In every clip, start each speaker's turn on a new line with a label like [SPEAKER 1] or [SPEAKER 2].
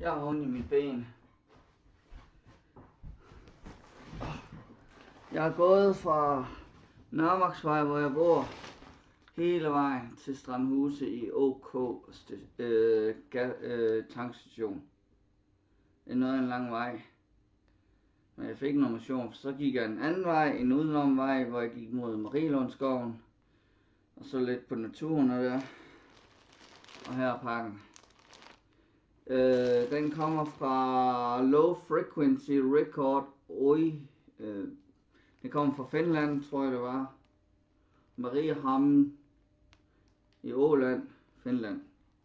[SPEAKER 1] Jeg har ondt i mit ben. Jeg er gået fra Nørremarksvej, hvor jeg bor, hele vejen til Strandhuse i OK tankstation. Det er noget af en lang vej. Men jeg fik noget motion, så gik jeg en anden vej, en udenomvej, hvor jeg gik mod Marielundsskoven. Og så lidt på naturen der. Og her er pakken. Den kommer fra Low Frequency Record Oi. Det kommer fra Finland, tror jeg det var. Mariehamn i Åland, Finland.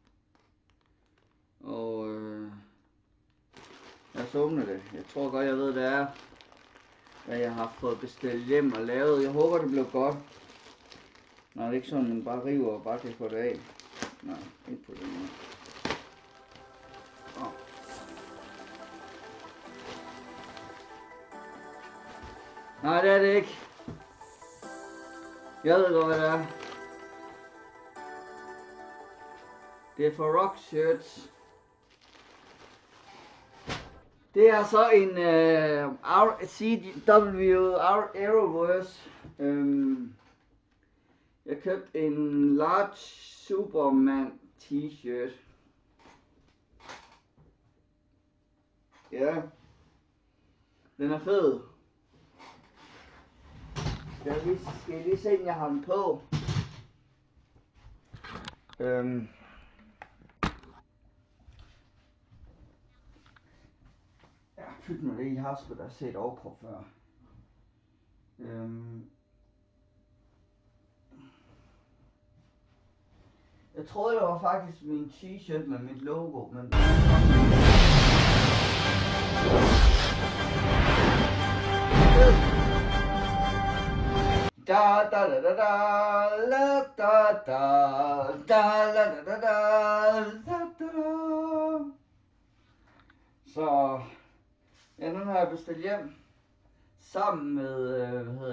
[SPEAKER 1] Og lad os åbne det. Jeg tror godt jeg ved det er, hvad jeg har fået bestilt hjem og lavet. Jeg håber det bliver godt. Nej, det er ikke sådan, man bare river og bare kan få det af. Nej, ikke på den måde. Nej, det er det ikke. Jeg ved godt, hvad det er. Det er for Rock Shirts. Det er så en CW Arrowverse. Jeg købte en large Superman t-shirt. Ja. Den er fed. Skal jeg lige se, om jeg har den på. Ja, pyt med det, I har sgu da set overkrop før. Jeg troede, det var faktisk min t-shirt med mit logo, men da da da da da la da da da la da da da la da. Så ja, den har jeg bestilt hjem sammen med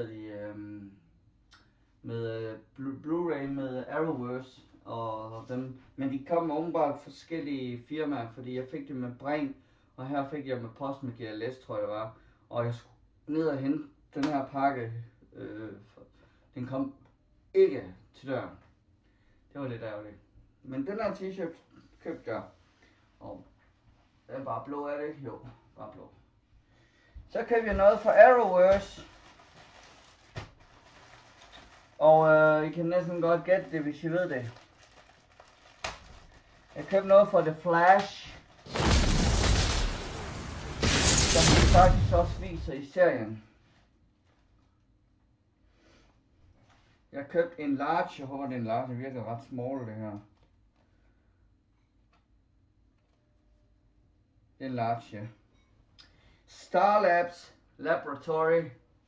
[SPEAKER 1] med Blu-ray med Arrowverse og dem, men de kom åbenbart forskellige firmaer, fordi jeg fik det med Bring, og her fik jeg med post med GLS, tror jeg det var, og jeg skulle ned og hente den her pakke. Den kom ikke til døren. Det var lidt ærgerligt. Men den her t-shirt købte jeg. Og den er bare blå, er det ikke? Jo, bare blå. Så købte jeg noget fra Arrowverse. Og I kan næsten godt gætte det, hvis I ved det. Jeg købte noget fra The Flash. Som de faktisk også viser i serien. Jeg købte en large, jeg håber det er en large, det virker ret small det her. Det er en large, ja. Starlabs Laboratory,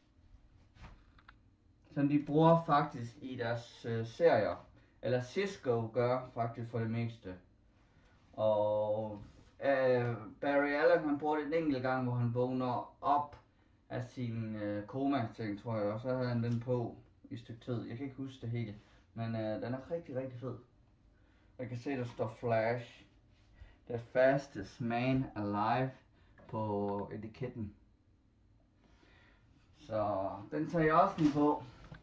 [SPEAKER 1] som de bruger faktisk i deres serier. Eller Cisco gør faktisk for det meste. Og Barry Allen, han bruger det en enkelt gang, hvor han vågner op af sin koma-ting, tror jeg. Og så havde han den på i stykke tid. Jeg kan ikke huske det hele, men den er rigtig, rigtig fed. Jeg kan se, der står Flash, the fastest man alive på etiketten. Så den tager jeg også lige på.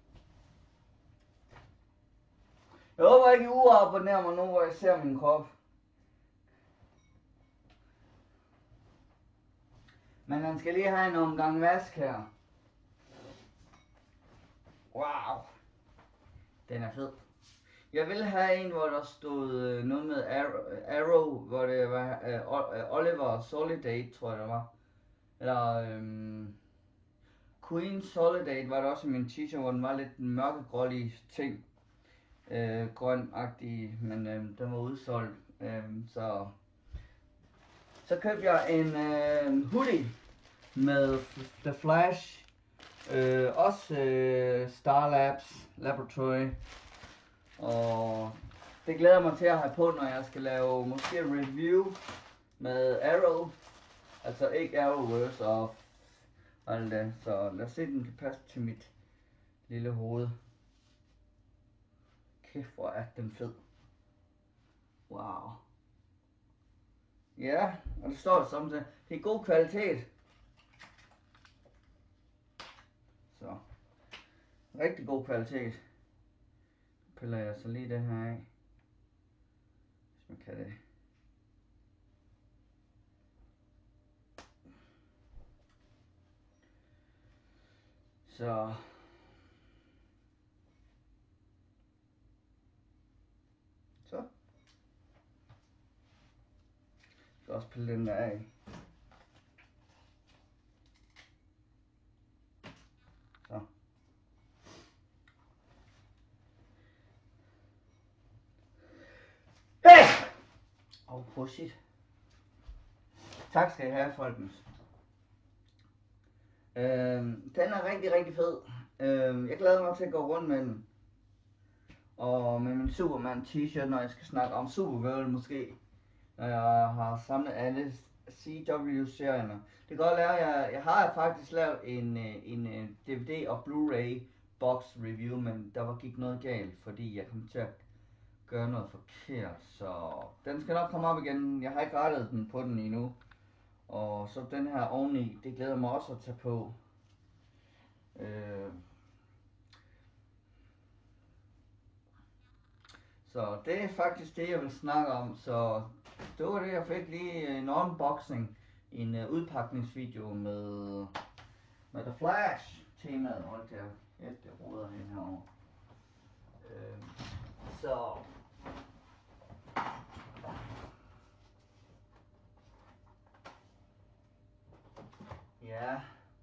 [SPEAKER 1] Jeg håber ikke, I uabonnerer mig nu, hvor jeg ser min krop. Men han skal lige have en omgang vask her. Wow. Den er fed. Jeg ville have en, hvor der stod noget med Arrow, hvor det var Oliver Solidate, tror jeg det var. Eller Queen Solidate var det også i min t-shirt, hvor den var lidt mørkegrålig ting. Grøn-agtig, men den var udsolgt. Så købte jeg en hoodie med The Flash. Også Starlabs Laboratory. Og det glæder mig til at have på, når jeg skal lave måske review med Arrow. Altså ikke Arrowverse og alt det. Så lad os se, den kan passe til mit lille hoved. Kæft, hvor er den fed. Wow. Ja, og det står der samtidig. Det er god kvalitet. Så. Rigtig god kvalitet. Piller jeg så lige det her af. Hvis man kan det. Så. Så. Så også pille den der af. Så. Hey! Oh shit. Tak skal I have, folkens. Den er rigtig, rigtig fed. Jeg glæder mig til at gå rundt med den. Og med min Superman t-shirt, når jeg skal snakke om Supergirl måske. Når jeg har samlet alle CW-serierne. Det kan godt være, jeg har faktisk lavet en DVD og Blu-ray box review, men der gik noget galt, fordi jeg kom til at gøre noget forkert. Så den skal nok komme op igen. Jeg har ikke rettet den på den endnu. Og så den her oveni, det glæder mig også at tage på. Så det er faktisk det, jeg vil snakke om. Så det var det, jeg fik lige en unboxing, en udpakningsvideo med The Flash temaet. Hold der, det roder hen herovre. Så ja.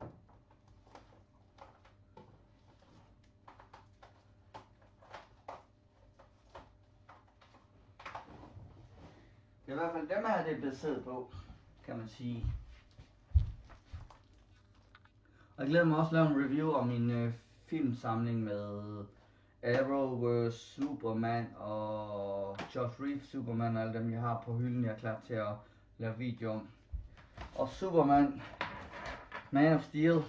[SPEAKER 1] Det er i hvert fald dem her, det er baseret på, kan man sige. Og jeg glæder mig også at lave en review om min filmsamling med Arrow, Superman og Josh Reeves Superman og alle dem, jeg har på hylden, jeg er klar til at lave video om. Og Superman, Man of Steel,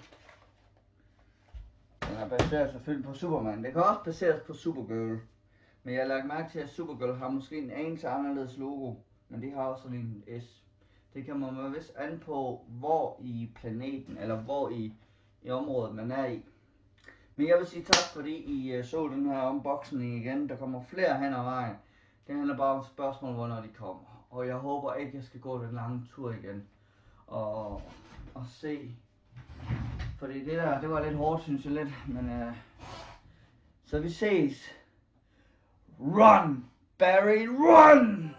[SPEAKER 1] den er baseret selvfølgelig på Superman. Det kan også baseres på Supergirl. Men jeg har lagt mærke til, at Supergirl har måske en anelse anderledes logo. Men det har også sådan en S. Det kan man vist an på, hvor i planeten, eller hvor i området man er i. Men jeg vil sige tak, fordi I så den her unboxing igen. Der kommer flere hen ad vejen. Det handler bare om spørgsmål, hvornår de kommer. Og jeg håber ikke, jeg skal gå den lange tur igen. Og se. Fordi det der, det var lidt hårdt, synes jeg lidt. Men så vi ses. Run, Barry, run!